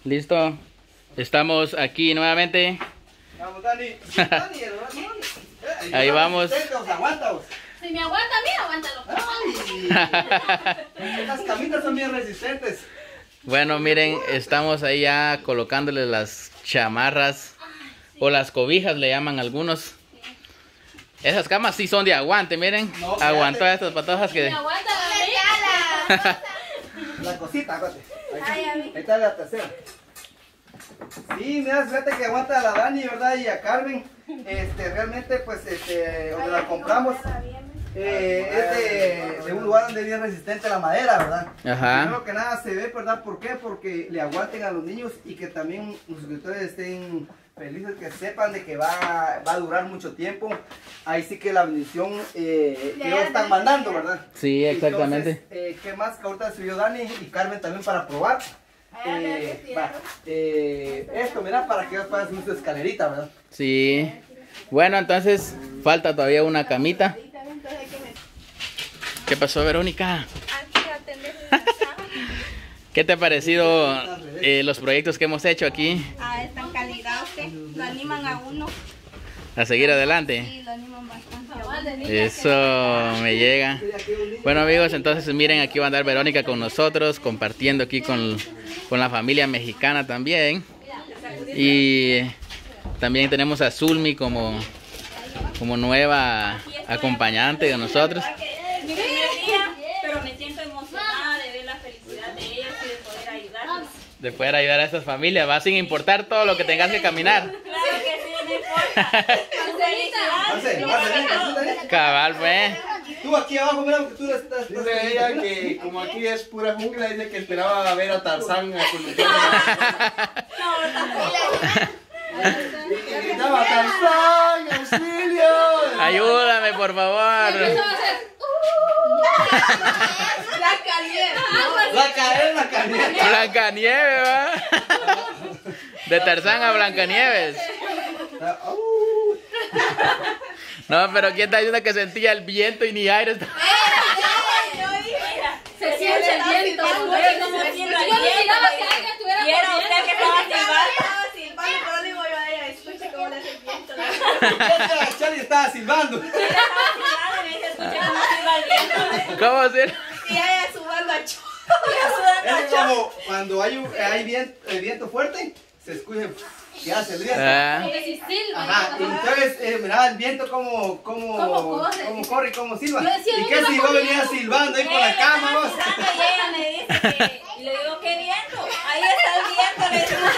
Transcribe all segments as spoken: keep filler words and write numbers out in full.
Listo. Estamos aquí nuevamente. Vamos, Dani. Dani, Dani. Ahí vamos. Aguanta, vos. Si me aguanta a mí, aguántalo. Estas camitas son bien resistentes. Bueno, miren, estamos ahí ya colocándole las chamarras o las cobijas, le llaman algunos. Esas camas sí son de aguante, miren. No, Aguantó a estas patojas que... Me aguanta a mí. La cosita, aguante. Ay, a mí. Ahí está la tercera. Sí, mira, fíjate que aguanta a la Dani, ¿verdad? Y a Carmen. Este, realmente, pues, este, donde la compramos, eh, es de, de un lugar donde es bien resistente la madera, ¿verdad? Ajá. Primero que nada se ve, ¿verdad? ¿Por qué? Porque le aguanten a los niños y que también los suscriptores estén felices, que sepan de que va, va a durar mucho tiempo. Ahí sí que la bendición eh, que ellos están mandando, ¿verdad? Sí, exactamente. Entonces, eh, ¿qué más? Que ahorita subió Dani y Carmen también para probar. Eh, va, eh, esto, mira, para que ellos puedan subir su escalerita, ¿verdad? Sí. Bueno, entonces falta todavía una camita. ¿Qué pasó, Verónica? ¿Qué te ha parecido eh, los proyectos que hemos hecho aquí? Ah, es tan calidad que lo animan a uno. A seguir adelante. Sí, lo animan bastante. Eso me llega. Bueno, amigos, entonces miren, aquí va a andar Verónica con nosotros, compartiendo aquí con, con la familia mexicana también. Y también tenemos a Zulmi como, como nueva acompañante de nosotros. Mi primer día, pero me siento emocionada de ver la felicidad de ellos y de poder ayudarlos. De poder ayudar a estas familias, va sin importar todo lo que tengas que caminar. Claro que sí, no importa. Pase, pase, pase. Cabal, pues. Tú aquí abajo, mira, porque tú estás... estás Dice ella que como aquí es pura jungla, dice que esperaba ver a Tarzán a y que gritaba Tarzán, auxilio. Ayúdame, por favor. La caliente. La cadena, caliente. Blancanieves, va. De Tarzán a Blancanieves. No, pero ¿quién está diciendo que sentía el viento y ni aire? Se siente el viento. Yo no miraba que alguien estuviera Y era usted que estaba corriendo. silbando, pero digo yo a ella, escuche cómo le hace el viento. Charlie estaba silbando. ¿Cómo se? Y ella sudando a chorro. Es como cuando hay, un, hay viento, el viento fuerte, se escucha que hace el viento. Ah, Como que si silba. Ajá, y entonces eh, miraba el viento como, como, ¿Cómo corre? como corre y como silba. Yo decía, ¿Y ¿dónde qué va si vos corriendo? venías silbando ahí por la cama vos? Y ella me dice que, y le digo, ¿qué viento? Ahí está el viento, le digo.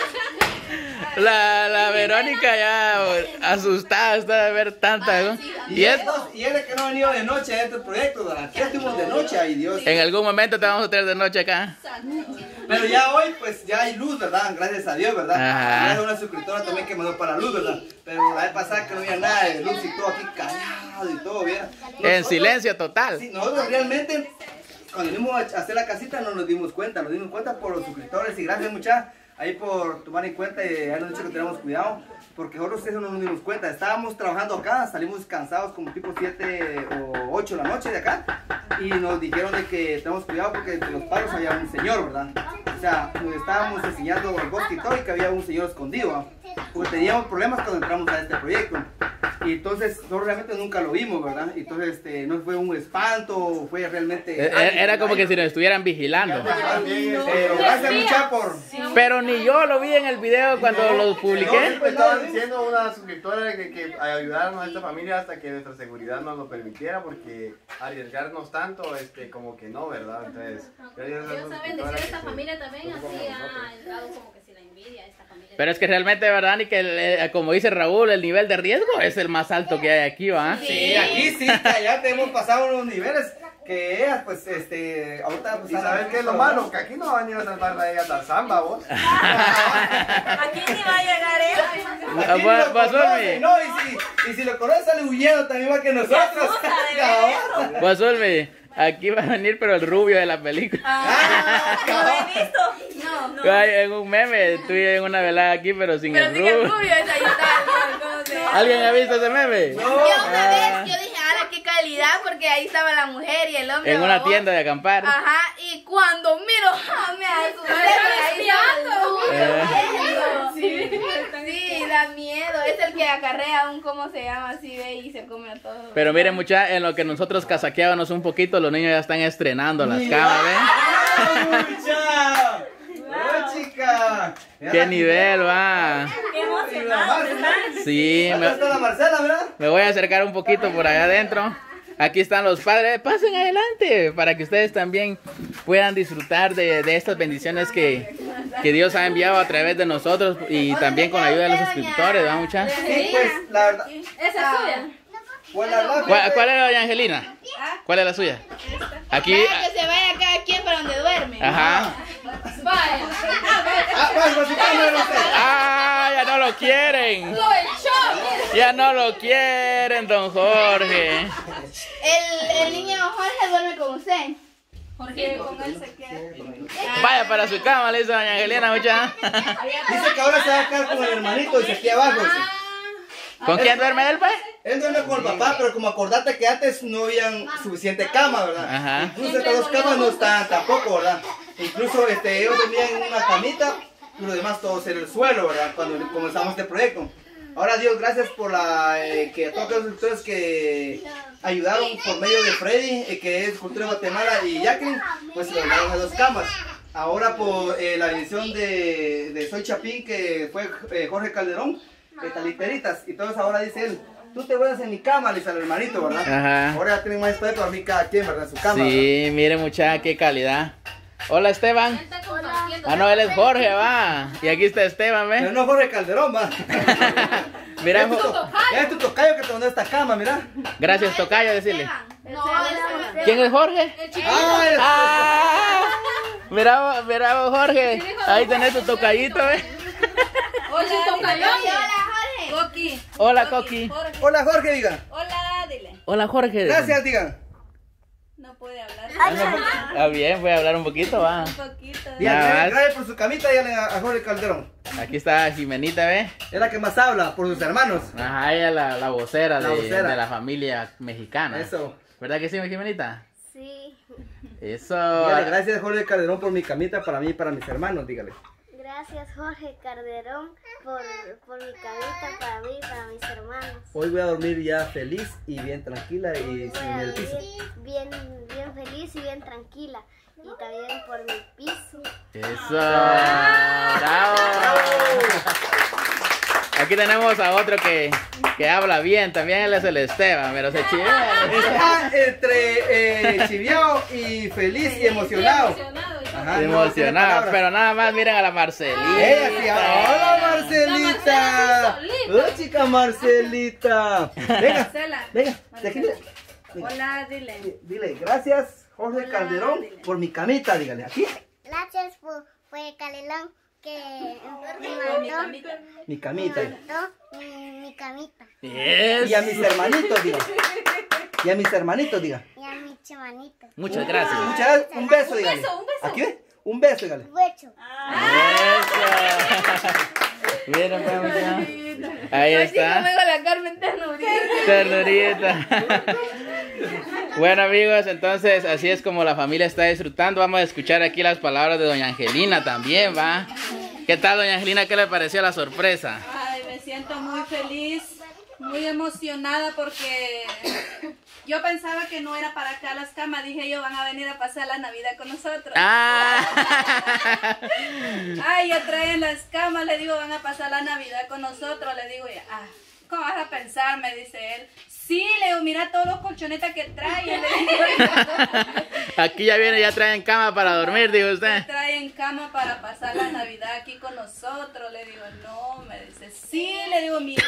la, la Verónica ya asustada está de ver tanta, ¿no? Y, Y es, él, y él es que no ha venido de noche a este proyecto, ¿verdad? Ya estuvimos de noche ahí, Dios. en algún momento te vamos a tener de noche acá. Pero ya hoy, pues ya hay luz, ¿verdad? Gracias a Dios, ¿verdad? Ajá. Gracias a una suscriptora también que mandó para la luz, ¿verdad? Pero la vez pasada que no había nada de luz y todo aquí callado y todo, ¿verdad? En silencio total. Sí, nosotros realmente, cuando vinimos a hacer la casita, no nos dimos cuenta. Nos dimos cuenta por los suscriptores y gracias, muchachos, ahí por tomar en cuenta y habernos dicho que tenemos cuidado. Porque nosotros eso no nos dimos cuenta. Estábamos trabajando acá, salimos cansados como tipo siete o ocho de la noche de acá. Y nos dijeron de que tenemos cuidado porque entre los palos había un señor, ¿verdad? O sea, nos estábamos enseñando el bosque y todo y que había un señor escondido, ¿verdad? Porque teníamos problemas cuando entramos a este proyecto. Y entonces, nosotros realmente nunca lo vimos, ¿verdad? Entonces, este, no fue un espanto, fue realmente... E- Era como que si nos estuvieran vigilando. Pero gracias, muchachos, por... Pero ni yo lo vi en el video cuando lo publiqué. Me estaba diciendo una suscriptora que, que ayudarnos a esta familia hasta que nuestra seguridad nos lo permitiera, porque arriesgarnos tanto, este, como que no, ¿verdad? Entonces, Dios sabe bendecir a esta familia también, así ha entrado como que si la envidia a esta familia. Pero es que realmente, ¿verdad? Y que, el- como dice Raúl, el nivel de riesgo es el más alto que hay aquí, ¿va? Sí, aquí sí, ya te hemos pasado unos niveles que ellas, pues, este, ahorita... Pues, ¿Y sabes qué es lo malo? Que aquí no va a venir a salvar a ella Tarzán, vos. Aquí ni va a llegar él. Ah, Aquí va- lo va, conoce, Zulmi. no, y si, y si lo conoce sale huyendo también más que nosotros. Cabal. Pues Zulmi, aquí va a venir, pero el rubio de la película. Ah, ¿no lo he visto? No, no. Ay, en un meme, estoy en una velada aquí, pero sin Pero el sí que el rubio. rubio es ahí está. ¿Cómo se llama? ¿Alguien ha visto ese meme? No. Yo una Ah. vez, yo dije, ahora qué calidad, porque ahí estaba la mujer y el hombre. En una babón. tienda de acampar. Ajá, y cuando miro, ah, me asusté, Estaba ahí estaba el espiando. acarrea un, ¿cómo se llama? Así ve y se come a todos. Pero miren, muchachos, en lo que nosotros casaqueábamos un poquito, los niños ya están estrenando las camas, ¿ven? ¡Ah, mucha! ¡Oh, chica! ¡Qué nivel, va! ¡Qué emocionados están! Sí, ¿Dónde está la me, Marcela, verdad? me voy a acercar un poquito por allá adentro. Aquí están los padres, pasen adelante para que ustedes también puedan disfrutar de, de estas bendiciones que, que Dios ha enviado a través de nosotros y también con la ayuda de los suscriptores, ¿verdad, muchachos? Sí, pues, la verdad. Esa es suya. Pues la verdad. ¿Cuál, cuál es la de Angelina? ¿Cuál es la suya? Aquí. Para que se vaya cada quien para donde duerme. Ajá. Vaya. Ah, pues, pues, si quieren, no sé. Ah, ya no lo quieren. Lo echó. Ya no lo quieren, don Jorge. El, el niño Jorge duerme con usted. Jorge con él se queda. Vaya para su cama, le hizo doña Angelina, mucha. Dice que ahora se va a quedar con el hermanito, dice aquí abajo. Dice. ¿Con quién duerme él, pues? Él duerme con el papá, pero como acordate que antes no habían suficiente cama, ¿verdad? Ajá. Incluso estas dos camas no estaban tampoco, ¿verdad? Incluso este, ellos dormían en una camita y los demás todos en el suelo, ¿verdad? Cuando comenzamos este proyecto. Ahora Dios, gracias por la eh, que a todos ustedes que ayudaron por medio de Freddy, eh, que es Cultura de Guatemala, y Jacqueline, pues se lograron las dos camas. Ahora por eh, la bendición de, de Soy Chapín, que fue eh, Jorge Calderón, eh, taliteritas, y todos ahora dice él, tú te vuelves en mi cama, le dice al hermanito, ¿verdad? Ajá. Ahora ya tienen más espacio para dormir cada quien, ¿verdad? En su cama. Sí, mire, mucha, qué calidad. Hola, Esteban. Está compartiendo. Ah, no, él es Jorge, va. Y aquí está Esteban, ¿verdad? Pero ¿ves? no Jorge Calderón, va. Mira, Es tu, Jo- to- es tu tocayo que te mandó esta cama, mira. gracias, tocayo, decirle. No, esa- ¿Quién es Jorge? el chiquito. Ah, es- Ah, mira, vos- mira vos, Jorge. Ahí tenés tu tocayito, ¿ves? Hola, tocayón. Jorge. Coqui. Hola, Coqui. Hola Jorge, diga. Hola, dile. Hola, Jorge. Gracias, diga. No puede hablar. Está bien, voy a hablar un poquito, va. Un poquito. Dígale, Nada más. gracias por su camita, dígale a, a Jorge Calderón. Aquí está Jimenita, ¿ves? Es la que más habla, por sus hermanos. Ajá, ella es la, la vocera, La de, vocera. de la familia mexicana. Eso. ¿Verdad que sí, mi Jimenita? Sí, Eso. Dígale, gracias Jorge Calderón por mi camita para mí y para mis hermanos, dígale. gracias Jorge Calderón por, por mi camita para mí y para mis hermanos. Hoy voy a dormir ya feliz y bien tranquila y Voy sin a el piso. dormir bien, bien feliz y bien tranquila. Y también por mi piso. Eso. Bravo. Aquí tenemos a otro que, que habla bien, también él es el Esteban, pero se chivea. Está entre eh, chiviao y feliz y emocionado. Emocionado. Ajá, no tiene Emocionado, palabras. pero nada más miren a la Marcelita. Ella sí, hola Marcelita. La Marcela sí solita. Hola chica Marcelita. Venga, Marcela. venga, de aquí. Hola, dile. Dile, gracias Jorge Hola, Calderón dile. por mi camita, dígale, aquí. Gracias por, por el Calderón que me Con mi mandó, camita. Mi camita. mandó mi, mi camita. Y a mis Eso. hermanitos, diga. Y a mis hermanitos, diga. Y a mi chamanito. Muchas gracias. Muchas gracias. Un beso, dígale. beso, un beso. Aquí ve. Un beso, dígale. Huecho. Eso. Miren, pues, muchachos. Ahí está. Conmigo la Carmen Ternurita. Ternurita. Bueno, amigos, entonces así es como la familia está disfrutando. Vamos a escuchar aquí las palabras de doña Angelina también, ¿va? ¿Qué tal, doña Angelina? ¿Qué le pareció la sorpresa? Ay, me siento muy feliz, muy emocionada porque yo pensaba que no era para acá las camas. Dije yo, van a venir a pasar la Navidad con nosotros. Ah. Ay, ya traen las camas, le digo, van a pasar la Navidad con nosotros. Le digo, ya, ah, ¿cómo vas a pensar? Me dice él. Sí, le digo, mira todos los colchonetas que traen. Le digo, Aquí ya viene, ya traen cama para dormir, dijo usted. traen cama para pasar la Navidad aquí con nosotros. Le digo, no, me dice, sí, le digo, mira.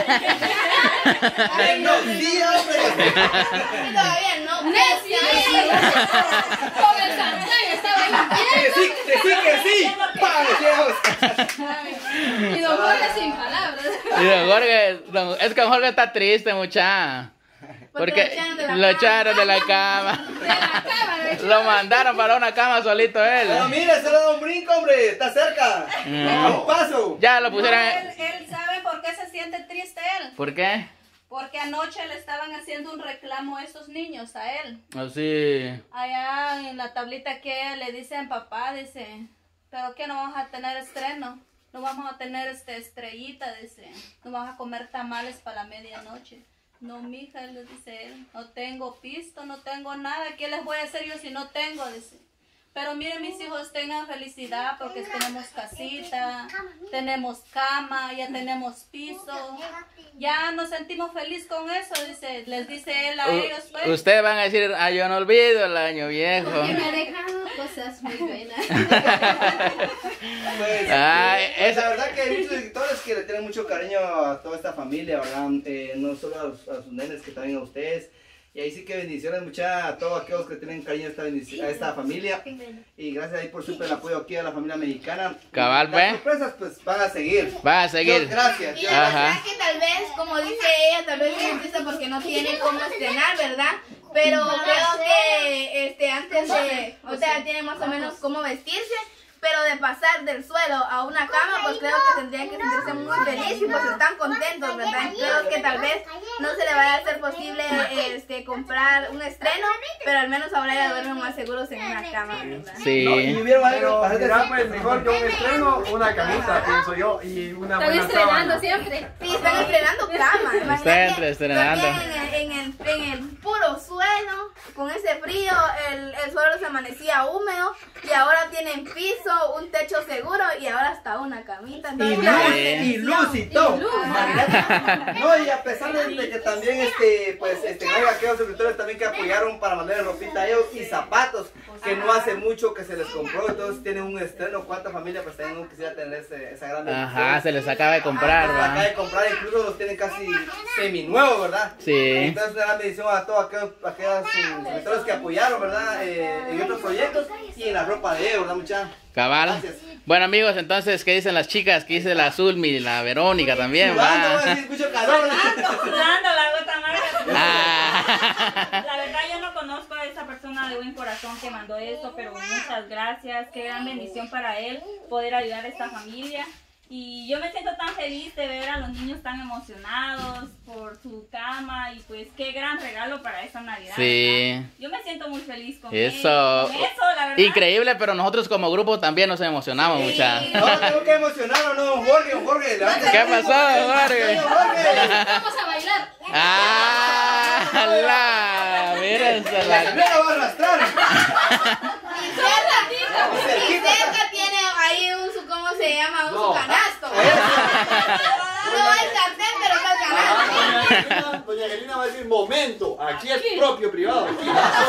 Ay, No, sí, hombre. Todavía no. Necia. Con el sartén estaba ahí Que sí, que sí, que sí. Pa, decíamos. y don Jorge sin palabras. Y don Jorge, don- es que don Jorge está triste, mucha. Porque lo echaron de la cama. De la cámara. Lo mandaron para una cama solito él. Pero mire, se le da un brinco, hombre. Está cerca. Mm. A un paso. Ya lo No, pusieron. él, él sabe por qué se siente triste él. ¿Por qué? Porque anoche le estaban haciendo un reclamo a esos niños, a él. Así. Allá en la tablita que le dicen papá, dice, pero que no vamos a tener estreno. no vamos a tener este estrellita, dice, no vamos a comer tamales para la medianoche. No, mija, le dice él, no tengo pisto, no tengo nada, ¿qué les voy a hacer yo si no tengo? Dice. Pero miren, mis hijos, tengan felicidad porque tenemos casita, tenemos cama, ya tenemos piso. Ya nos sentimos felices con eso, dice, les dice él a U- ellos. Pues. Ustedes van a decir, ah, yo no olvido el año viejo. Que me ha dejado cosas muy buenas. Pues, Ay, eh, esa- la verdad que hay muchos escritores que le tienen mucho cariño a toda esta familia, ¿verdad? Eh, no solo a, los- a sus nenes, que también a ustedes. Y ahí sí que bendiciones muchas a todos aquellos que tienen cariño a esta, bendici- a esta familia. Y gracias ahí por siempre el apoyo aquí a la familia mexicana. Cabal, Las ¿ve? sorpresas pues van a seguir. Va a seguir. Dios, gracias. Y Dios. la Ajá. verdad que tal vez, como dice ella, tal vez es triste porque no tiene cómo estrenar, ¿verdad? Pero creo que este antes de, o sea, tiene más o menos cómo vestirse, pero de pasar del suelo a una cama, pues creo que tendrían que sentirse muy felices y pues están contentos, ¿verdad? Creo que tal vez no se le vaya a hacer posible este comprar un estreno, pero al menos ahora ya duermen más seguros en una cama, ¿verdad? Sí. No, y vieron algo, Pero para mira, decir- pues mejor que un estreno, una camisa, pienso yo, y una Están buena estrenando sábana. siempre. Sí, están estrenando cama. Imagínate, entre- estrenando. dormían En el, en, el, en el puro suelo, con ese frío, el, el suelo se amanecía húmedo y ahora tienen piso, un techo seguro y ahora hasta una camita. Y Entonces, luz, la y luz y todo. Imagínate. No, y a pesar de, de que también este, pues, este, hay aquellos suscriptores también que apoyaron para mandarle ropita a ellos y zapatos, que no hace mucho que se les compró, entonces tienen un estreno. ¿Cuánta familia pues también no quisiera tener ese, esa gran bendición? Ajá, se les acaba de comprar, Se acaba ¿va? de comprar, incluso los tienen casi seminuevos, ¿verdad? Sí. Entonces una gran bendición a todos aquellos, aquellos suscriptores que apoyaron, ¿verdad? Eh, en otros proyectos y en la ropa de ellos, ¿verdad, muchachos? Cabal. Gracias. Bueno, amigos, entonces, ¿qué dicen las chicas? ¿Qué dice la Zulmi y la Verónica también, Sudando, va? voy a decir, mucho calor. Sudando la gota amarga. Ah. La verdad yo no conozco a esa persona de buen corazón que mandó esto, pero muchas gracias, qué gran bendición para él poder ayudar a esta familia. Y yo me siento tan feliz de ver a los niños tan emocionados por su cama y pues qué gran regalo para esta Navidad. Sí. ¿verdad? Yo me siento muy feliz con Eso. él, con eso, la verdad. Increíble, pero nosotros como grupo también nos emocionamos, mucha. No, tengo que emocionar o no, don Jorge, don Jorge. levante. ¿Qué pasó, Jorge? Don Jorge. Vamos a bailar. ¡Ah! La, mírense La la. primera va a arrastrar. Y cerca, y cerca tiene ahí un su, ¿cómo se llama? Un su canasto. No hay sartén, pero está el canasto. Doña Angelina, doña Angelina va a decir, momento, aquí es propio privado. Aquí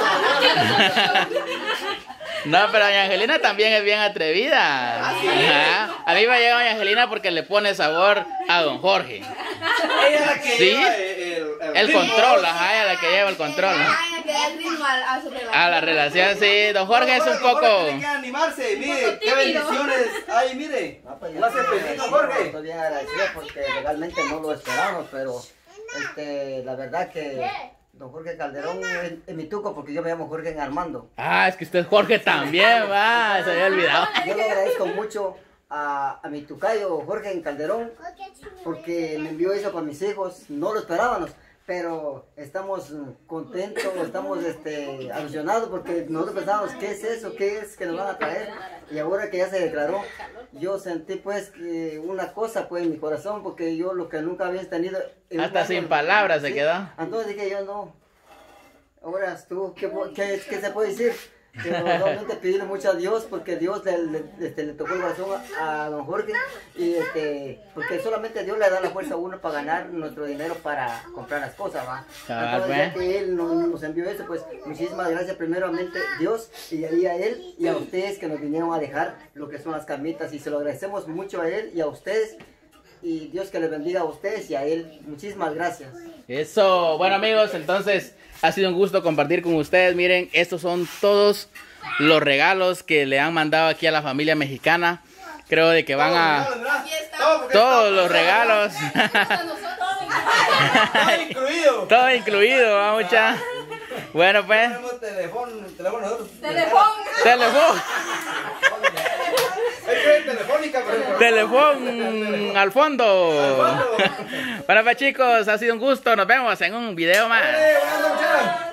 No, pero doña Angelina también es bien atrevida. Ajá. A mí me llega doña Angelina porque le pone sabor a don Jorge. Ella es la que Sí. lleva el, el, El ritmo. control, ajá, ella es la que lleva el control. ¿no? Ay, que da el ritmo a, a su relación. A la relación, sí. Don Jorge es un Don Jorge poco. tiene que animarse, mire, qué bendiciones. Ay, mire. No, pues, yo No hace estoy feliz, don agradecido, Jorge. Estoy bien agradecido porque legalmente no lo esperamos, pero este, la verdad que don Jorge Calderón es, es mi tuco porque yo me llamo Jorge Armando. Ah, es que usted es Jorge también, va. Se había olvidado. Yo le agradezco mucho a, a mi tucayo Jorge Calderón porque me envió eso para mis hijos. No lo esperábamos, pero estamos contentos, estamos este, alusionados porque nosotros pensábamos qué es eso, qué es que nos van a traer. Y ahora que ya se declaró, yo sentí pues que una cosa pues en mi corazón porque yo lo que nunca había tenido. en Hasta un sin año, palabras se sí. quedó. Entonces dije yo no. Ahora tú, ¿qué, qué, qué se puede decir? Pero realmente pedirle mucho a Dios porque Dios le, le, este, le tocó el corazón a, a don Jorge y este, porque solamente Dios le da la fuerza a uno para ganar nuestro dinero para comprar las cosas, ¿va? Cabal, Entonces, ya ¿ve? que Él nos, nos envió eso, pues muchísimas gracias primeramente Dios y ahí a Él y a ustedes que nos vinieron a dejar lo que son las camitas y se lo agradecemos mucho a Él y a ustedes y Dios que les bendiga a ustedes y a Él. Muchísimas gracias. Eso, bueno amigos, entonces ha sido un gusto compartir con ustedes. Miren, estos son todos los regalos que le han mandado aquí a la familia mexicana. Creo de que van a... Aquí está. Todo, porque Todos está- los regalos. Todo incluido. Todo incluido, ¿va, mucha? Bueno pues, Tenemos teléfono, teléfono nosotros. Teléfono. teléfono, Es que es telefónica, pero. teléfono al fondo. Bueno pues chicos, ha sido un gusto. Nos vemos en un video más. Eh, buenas noches.